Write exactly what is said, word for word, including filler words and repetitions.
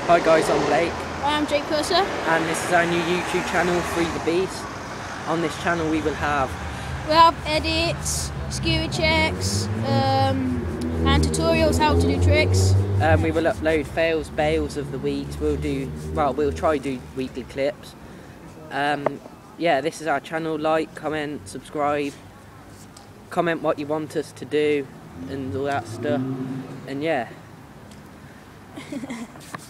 Hi guys, I'm Blake. Hi, I'm Jake Purser. And this is our new YouTube channel, Free the Beast. On this channel we will have... We have edits, skewer checks, um, and tutorials how to do tricks. Um, we will upload fails, bails of the week. We'll do, well, we'll try to do weekly clips. Um, yeah, this is our channel. Like, comment, subscribe. Comment what you want us to do and all that stuff. And yeah.